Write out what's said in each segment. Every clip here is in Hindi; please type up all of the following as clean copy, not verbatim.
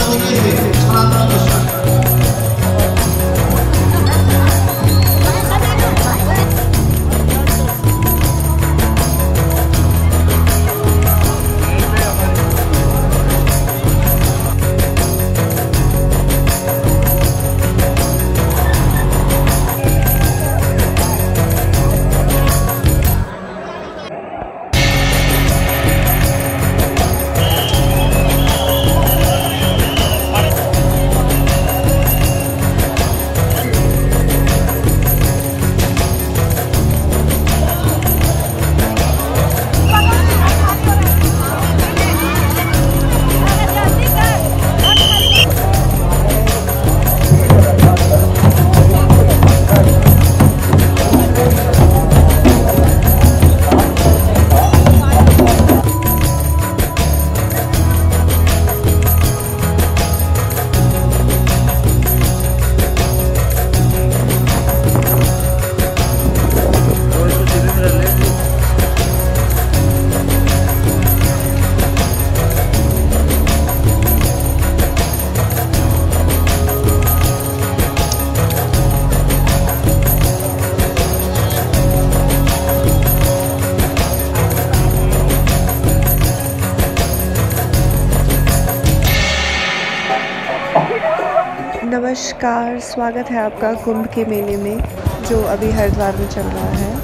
नमस्कार, स्वागत है आपका कुंभ के मेले में जो अभी हरिद्वार में चल रहा है।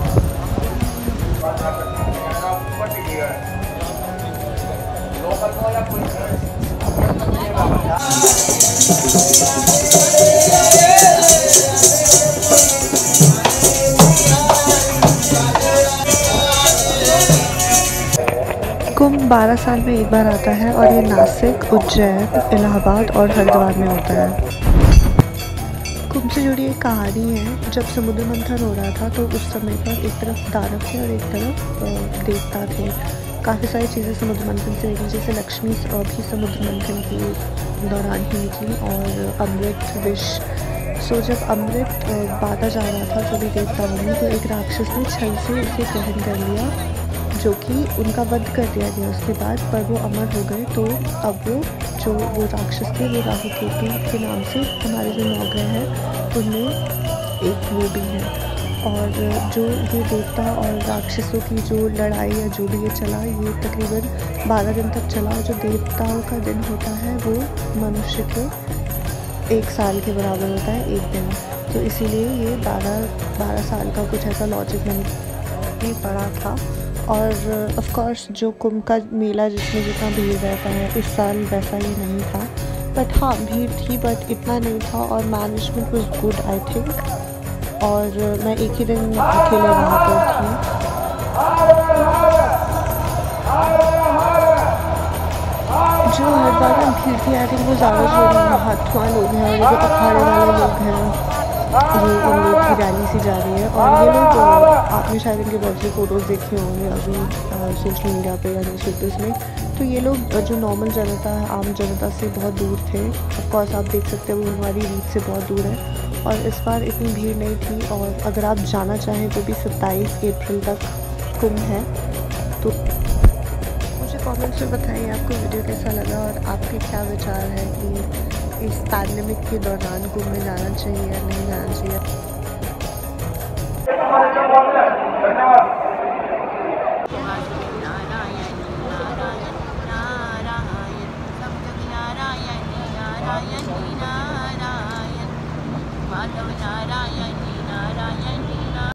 कुंभ 12 साल में एक बार आता है और ये नासिक, उज्जैन, इलाहाबाद और हरिद्वार में होता है। कुंभ से जुड़ी एक कहानी है। जब समुद्र मंथन हो रहा था तो उस समय पर एक तरफ दानव थे और एक तरफ देवता थे। काफ़ी सारी चीज़ें समुद्र मंथन से निकली, जैसे लक्ष्मी भी समुद्र मंथन के दौरान ही निकली और अमृत, विष। सो जब अमृत बांटा जा रहा था सभी देवताओं में, तो एक राक्षस ने छल से उसे ग्रहण कर लिया, जो कि उनका वध कर दिया गया उसके बाद, पर वो अमर हो गए। तो अब वो राक्षस थे, वो राहु केतु के नाम से हमारे जो 9 ग्रह हैं उनमें एक वो भी है। और जो ये देवता और राक्षसों की जो लड़ाई या जो भी ये चला, ये तकरीबन 12 दिन तक चला। और जो देवताओं का दिन होता है वो मनुष्य के 1 साल के बराबर होता है, एक दिन। तो इसीलिए ये 12 साल का कुछ ऐसा लॉजिक मैंने पढ़ा था। और ऑफ कोर्स जो कुंभ का मेला जिसमें जितना भीड़ रहता है, इस साल वैसा ही नहीं था। बट हाँ, भीड़ थी बट इतना नहीं था और management was good I think. और मैं एक ही दिन अकेले वहाँ पर थी। जो हरिद्वार में भीड़ थी आई थिंक वो ज़्यादा जो महात्मा लोग हैं और ये जो अखाड़े वाले लोग हैं, ये इन लोग की रैली सी जा रही है। और ये लोग आपने शायद इनके बहुत सी फ़ोटोज़ देखे होंगे अभी सोशल मीडिया पे या न्यूज़पेपर्स में। तो ये लोग जो नॉर्मल जनता है, आम जनता से बहुत दूर थे। ऑफकोर्स आप देख सकते हो वो हमारी रीच से बहुत दूर है। और इस बार इतनी भीड़ नहीं थी। और अगर आप जाना चाहें तो भी 27 अप्रैल तक कुंभ है। तो मुझे कमेंट्स में बताइए आपको वीडियो कैसा लगा और आपके क्या विचार है कि इस पैंडेमिक के दौरान कुंभ में जाना चाहिए या नहीं जाना चाहिए। नारायण नारायण नारायण माधव नारायण।